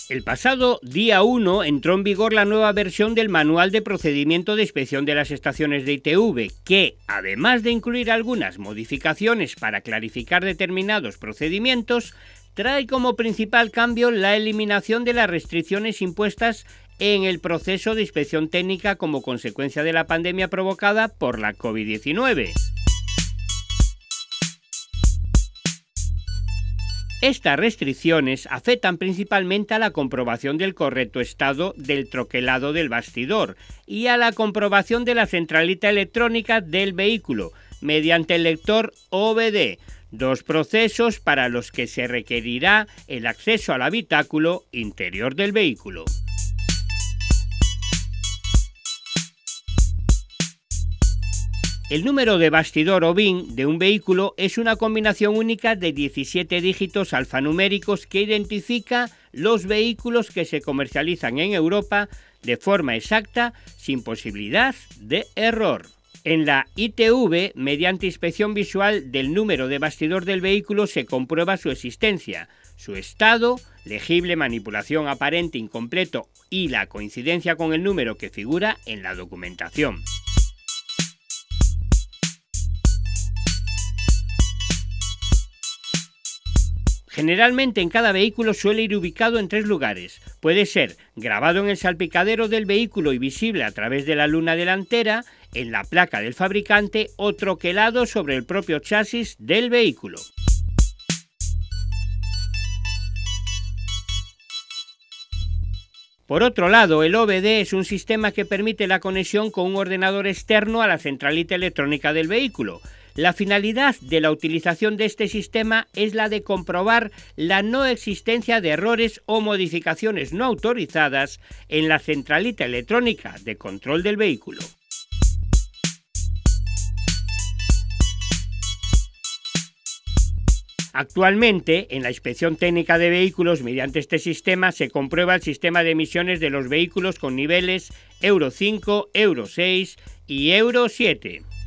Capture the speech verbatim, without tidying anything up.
El pasado día uno entró en vigor la nueva versión del Manual de Procedimiento de Inspección de las Estaciones de I T V, que, además de incluir algunas modificaciones para clarificar determinados procedimientos, trae como principal cambio la eliminación de las restricciones impuestas en el proceso de inspección técnica como consecuencia de la pandemia provocada por la COVID diecinueve. Estas restricciones afectan principalmente a la comprobación del correcto estado del troquelado del bastidor y a la comprobación de la centralita electrónica del vehículo mediante el lector O B D, dos procesos para los que se requerirá el acceso al habitáculo interior del vehículo. El número de bastidor o B I N de un vehículo es una combinación única de diecisiete dígitos alfanuméricos que identifica los vehículos que se comercializan en Europa de forma exacta, sin posibilidad de error. En la I T V, mediante inspección visual del número de bastidor del vehículo, se comprueba su existencia, su estado, legible, manipulación aparente, incompleto y la coincidencia con el número que figura en la documentación. Generalmente en cada vehículo suele ir ubicado en tres lugares. Puede ser grabado en el salpicadero del vehículo y visible a través de la luna delantera, en la placa del fabricante o troquelado sobre el propio chasis del vehículo. Por otro lado, el O B D es un sistema que permite la conexión con un ordenador externo a la centralita electrónica del vehículo. La finalidad de la utilización de este sistema es la de comprobar la no existencia de errores o modificaciones no autorizadas en la centralita electrónica de control del vehículo. Actualmente, en la inspección técnica de vehículos, mediante este sistema se comprueba el sistema de emisiones de los vehículos con niveles Euro cinco, Euro seis y Euro siete.